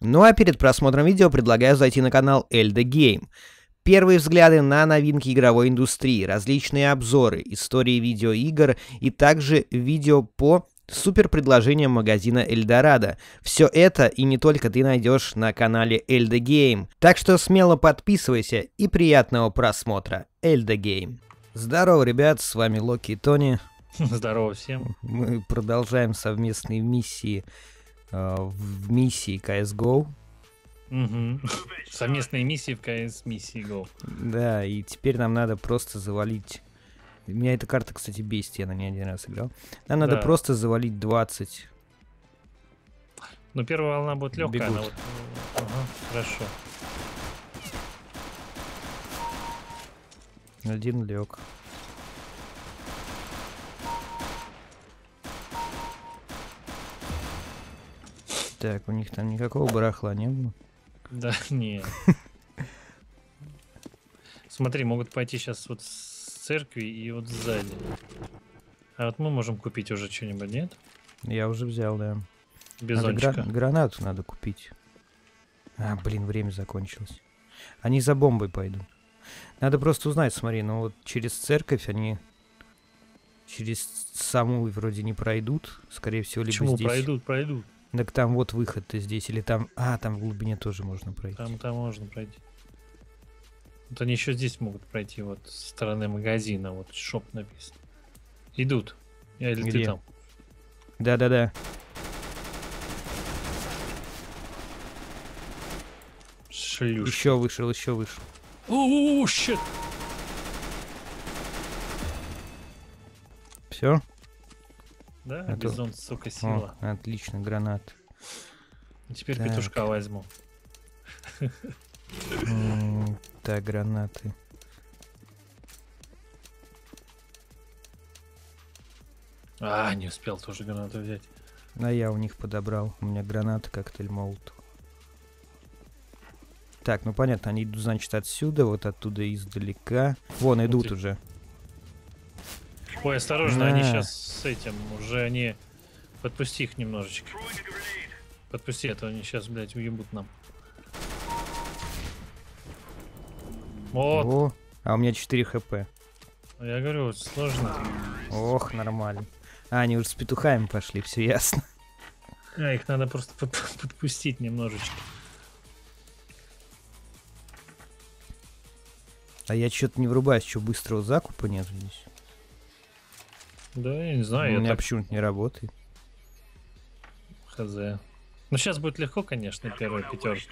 Ну а перед просмотром видео предлагаю зайти на канал Elda Game. Первые взгляды на новинки игровой индустрии, различные обзоры, истории видеоигр и также видео по супер предложениям магазина Эльдорадо. Все это и не только ты найдешь на канале Elda Game. Так что смело подписывайся и приятного просмотра. Elda Game. Здорово, ребят, с вами Локи и Тони. Здорово всем. Мы продолжаем совместные миссии в миссии CSGO. Угу. Совместные миссии в CS миссии Go. Да, и теперь нам надо просто завалить. Меня эта карта, кстати, бесит, я на ней один раз играл. Нам надо просто завалить 20. Ну, первая волна будет легкая, она вот. Ага, хорошо. Один лег. Так, у них там никакого барахла не было. Да, не. Смотри, могут пойти сейчас вот с церкви и вот сзади. А вот мы можем купить уже что-нибудь, нет? Я уже взял, да. Бизончика. Гранату надо купить. А, блин, время закончилось. Они за бомбой пойдут. Надо просто узнать, смотри, ну вот через церковь они через саму вроде не пройдут. Скорее всего, либо Почему здесь. пройдут? Так там вот выход-то здесь, или там... А, там в глубине тоже можно пройти. Там можно пройти. Вот они еще здесь могут пройти, вот со стороны магазина, вот шоп написано. Идут. Или Где? ты там? Да-да-да. Шлюшки. Еще вышел, еще вышел. Оу, щит! Все? Да, А то- бизон, сука, сила. О, отлично, гранат. Теперь так. петушка возьму. Так, гранаты. А, не успел тоже гранату взять. А я у них подобрал. У меня гранаты, коктейль молотов. Так, ну понятно, они идут, значит, отсюда, вот оттуда издалека. Вон, идут уже. Ой, осторожно, На. они сейчас с этим, уже они... Подпусти их немножечко. Подпусти, а то они сейчас, блядь, уебут нам. Вот. О, а у меня 4 хп. Я говорю, сложно. Ох, нормально. А, они уже с петухами пошли, все ясно. А, их надо просто подпустить немножечко. А я что-то не врубаюсь, что быстрого закупа нет здесь. Да, я не знаю, У я меня так почему-то не работает. хз. Ну, сейчас будет легко, конечно, первая пятерка.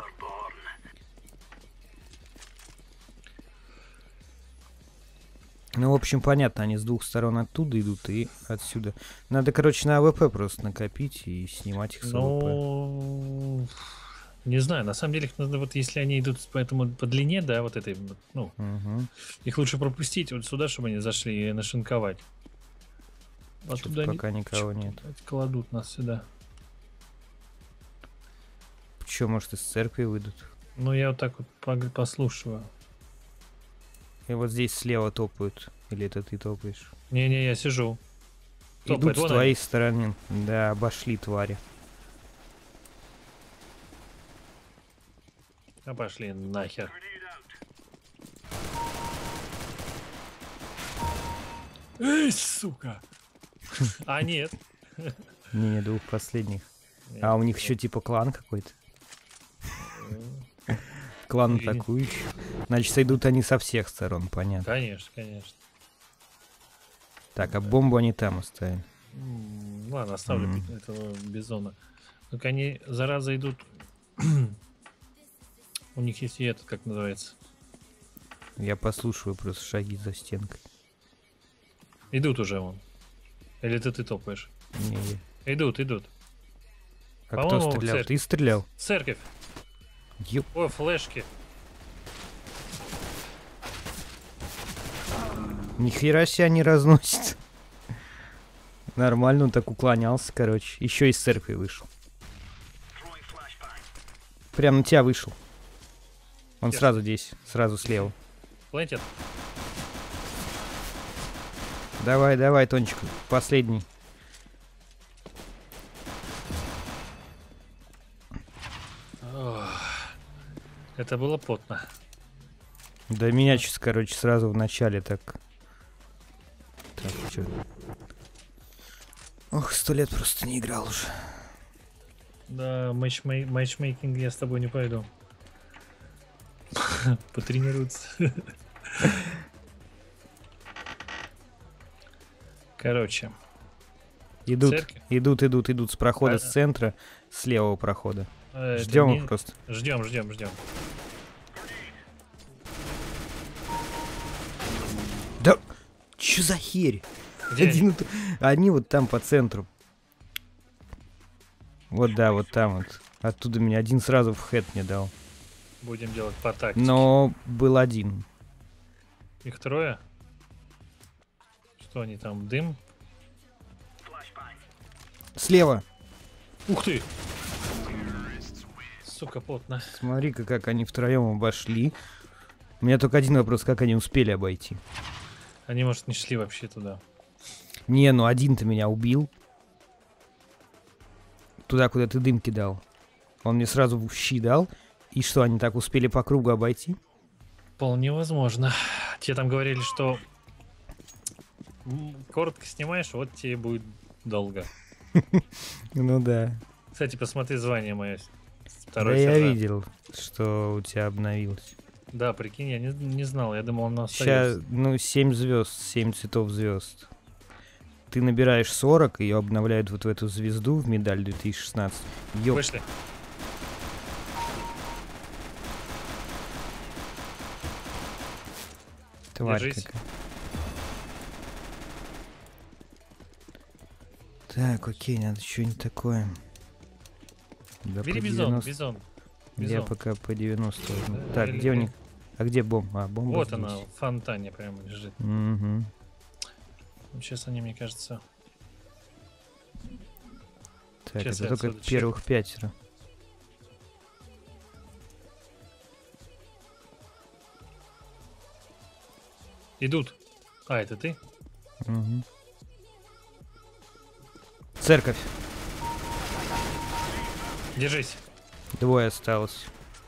Ну, в общем, понятно, они с двух сторон оттуда идут и отсюда. Надо, короче, на АВП просто накопить и снимать их с АВП. Ну, не знаю, на самом деле, их надо, вот если они идут по длине, да, вот этой, ну, их лучше пропустить вот сюда, чтобы они зашли и нашинковать. А Чё-то туда пока никого нет. Кладут нас сюда. Че, может, из церкви выйдут? Ну, я вот так вот послушаю. И вот здесь слева топают. Или это ты топаешь? Не-не, я сижу. Идут Топает, с вон твоей они. стороны. Да, обошли твари. А пошли нахер. Эй, сука! А, нет. Не, двух последних. А у них еще типа клан какой-то. Клан атакующий. Значит, идут они со всех сторон, понятно. Конечно, конечно. Так, а бомбу они там оставили. Ладно, оставлю этого бизона. Только они, зараза, идут... У них есть и этот, как называется. Я послушаю просто шаги за стенкой. Идут уже вон. Или ты топаешь? Не. Идут. А кто По-моему, стрелял? церковь. Ты стрелял? Церковь. Ёп. Ой, флешки. Нихера себе они разносят. Нормально, он так уклонялся, короче. Еще из церкви вышел. Прям на тебя вышел. Он Где? сразу здесь, сразу слева. Плентит. Давай, Тончик, последний. Это было потно. Да меня сейчас, короче, сразу в начале так... Так, чё? Ох, 100 лет просто не играл уже. Да, матчмейкинг я с тобой не пойду. Потренируться. Короче. Идут с прохода, с центра, с левого прохода. Ждем их просто. Ждем. Да, чё за херь? Где Они вот там по центру. Вот да, вот там вот. Оттуда меня один сразу в хэт не дал. Будем делать по тактике. Но был один. Их трое? Что они там, дым? Слева. Ух ты! Сука, плотно. Смотри-ка, как они втроем обошли. У меня только один вопрос, как они успели обойти. Они, может, не шли вообще туда. Не, ну один-то меня убил. Туда, куда ты дым кидал. Он мне сразу в щи дал. И что, они так успели по кругу обойти? Вполне возможно. Тебе там говорили, что коротко снимаешь, вот тебе будет долго. Ну да. Кстати, посмотри звание мое. Да я видел, что у тебя обновилось. Да, прикинь, я не знал, я думал, оно остается. Сейчас, ну, 7 звезд, 7 цветов звезд. Ты набираешь 40, ее обновляют вот в эту звезду в медаль 2016. Вышли. Тварь какая. Так, окей, надо что-нибудь такое. Да, бери бизон. Я пока по 90 возьму. Так, где у них? А где бомба? А, бомба вот здесь. она, в фонтане прямо лежит. Угу. Сейчас они, мне кажется... Так, сейчас это только первых 5. Идут. А, это ты? Угу. Церковь. Держись. 2 осталось.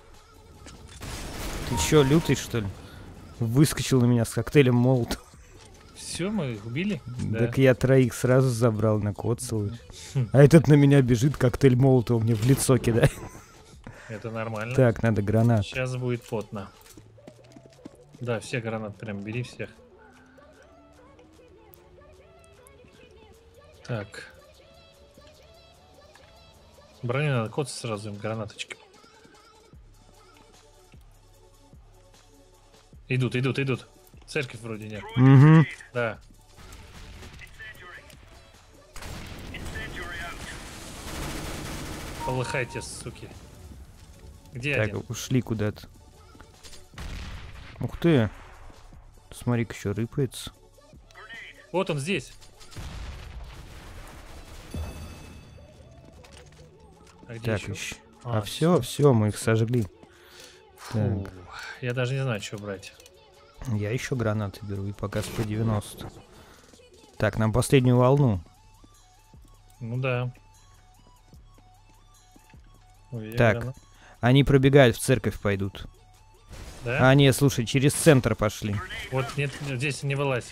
Ты чё, лютый, что ли? Выскочил на меня с коктейлем молот. Все, мы их убили? Так я 3 сразу забрал, накоцал. А этот на меня бежит, коктейль молотова мне в лицо кидает. Это нормально. Так, надо гранат. Сейчас будет потно. Да, все гранат прям бери всех. Так. Броню надо коцать сразу им гранаточки. Идут. Церковь вроде нет. Угу. Да. Полыхайте, суки. Где так, один? ушли куда-то. Ух ты. Смотри-ка, еще рыпается. Вот он здесь. А где так, еще? А все, мы их сожгли. Фу, я даже не знаю, что брать. Я еще гранаты беру и пока по 90. Так, нам последнюю волну. Ну да. Ой, так, они пробегают в церковь пойдут. Да? А, нет, слушай, через центр пошли. Вот нет, здесь не вылазь.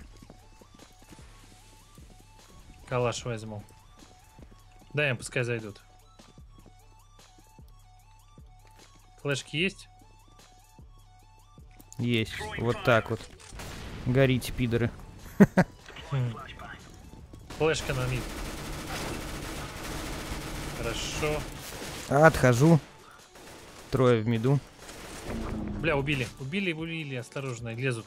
Калаш возьму. Да, им пускай зайдут. Флешки есть? Есть. Вот так вот. Горите, пидоры. Флешка на мид. Хорошо. Отхожу. 3 в миду. Бля, убили. Убили. Осторожно. Лезут.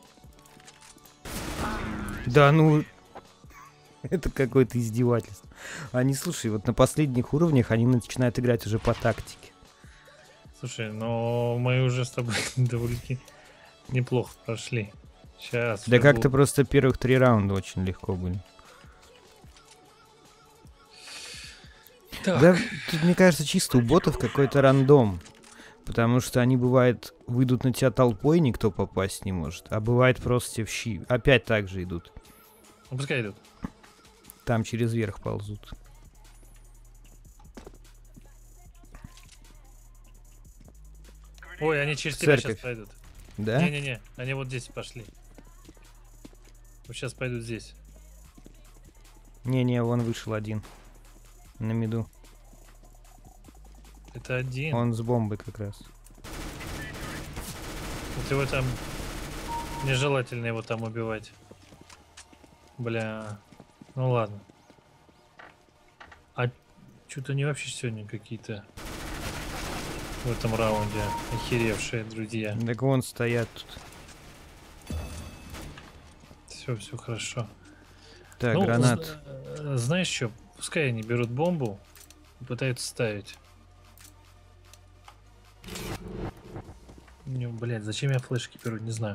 Да ну... Это какое-то издевательство. Они, слушай, вот на последних уровнях они начинают играть уже по тактике. Слушай, но мы уже с тобой довольно-таки неплохо прошли. Сейчас. Да как-то просто первых 3 раунда очень легко были. Так. Да, тут, мне кажется, чисто у ботов какой-то рандом. Потому что они, бывает, выйдут на тебя толпой, и никто попасть не может. А бывает просто в щи. Опять так же идут. Ну, пускай идут. Там через верх ползут. Ой, они через тебя сейчас Церковь. пойдут. Да? Не-не-не, они вот здесь пошли. Вот сейчас пойдут здесь. Не-не, вон вышел один. На миду. Это один. Он с бомбой как раз. Вот его там... Нежелательно его там убивать. Бля. Ну ладно. А что-то они вообще сегодня какие-то... В этом раунде охеревшие, друзья. Так вон стоят тут. Все хорошо. Так, Ну, гранат. знаешь что? Пускай они берут бомбу и пытаются ставить. Не, блядь, зачем я флешки беру, не знаю.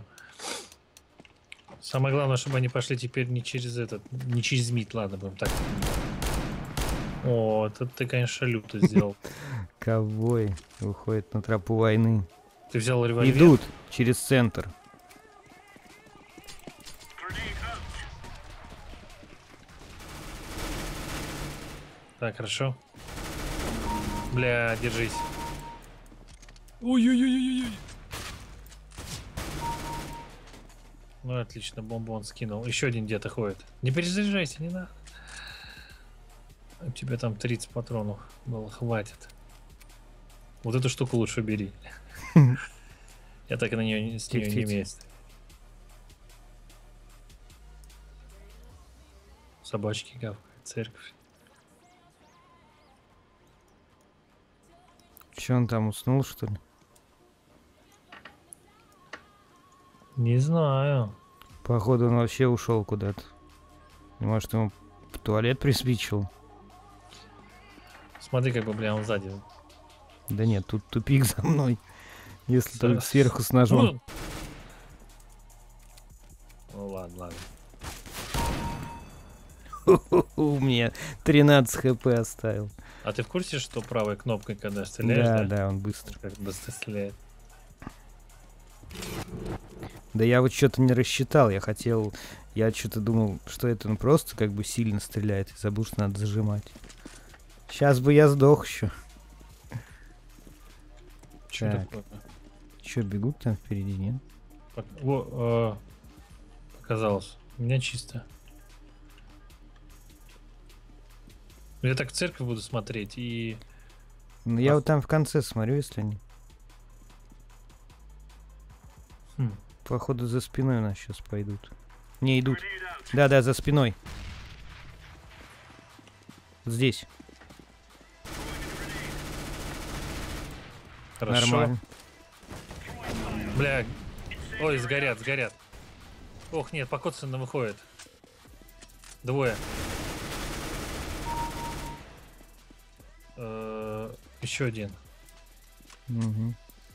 Самое главное, чтобы они пошли теперь не через этот, не через мид, ладно, будем так. О, это ты, конечно, люто сделал. Ковбой выходит на тропу войны. Ты взял револьвер? Идут через центр. Так, хорошо. Бля, держись. Ой-ой-ой-ой-ой. Ну, отлично, бомбу он скинул. Еще один где-то ходит. Не перезаряжайся, не надо. У тебя там 30 патронов было, хватит. Вот эту штуку лучше бери. Я так и на нее с нее не мест. Собачки гавкают, церковь. Че он там уснул, что ли? Не знаю. Походу он вообще ушел куда-то. Может, ему в туалет приспичил? Смотри, как бы, бля, он сзади. Да нет, тут тупик за мной. Если только сверху с ножом. Ну ладно, ладно. У меня 13 хп оставил. А ты в курсе, что правой кнопкой, когда стреляешь, да? Да, он быстро. Как быстро стреляет. Да я вот что-то не рассчитал. Я что-то думал, что это он просто как бы сильно стреляет. И забыл, что надо зажимать. Сейчас бы я сдох еще. Что Так. такое? Че, бегут там впереди, нет? Показалось. У меня чисто. Я так в церковь буду смотреть и... Ну я вот там в конце смотрю, если они. Походу за спиной у нас сейчас пойдут. Не идут. Да, за спиной. Здесь. Хорошо. Нормально. Бля. Ой, сгорят. Ох, нет, по Котсону выходит. Двое. Еще один. Угу.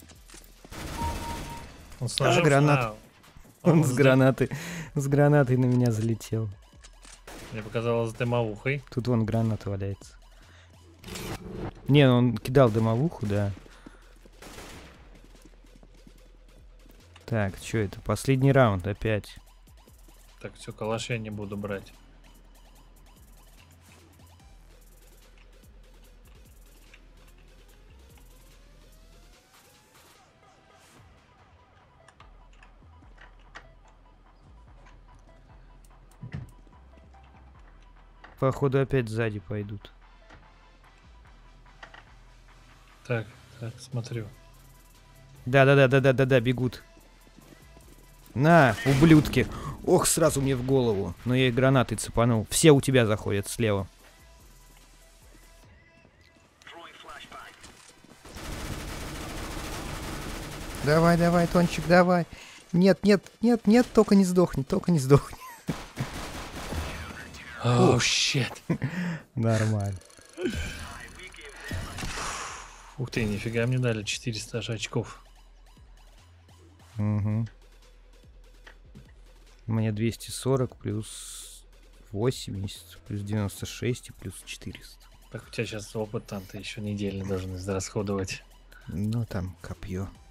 Он с ножом. Гранат. Он с гранатой на меня залетел. Мне показалось дымовухой. Тут вон гранат валяется. Не, он кидал дымовуху, да. Так, что это? Последний раунд опять. Так, все, калаш я не буду брать. Походу опять сзади пойдут. Так, смотрю. Да, бегут. На, ублюдки. Ох, сразу мне в голову. Но я и гранатой цепанул. Все у тебя заходят слева. Давай, Тончик, давай. Нет, только не сдохни. О, щет. Нормально. Ух ты, нифига мне дали 400 аж очков. Угу. Мне 240 плюс 80, плюс 96 и плюс 400. Так у тебя сейчас опыт там, ты еще недельно должен израсходовать. Ну там копье.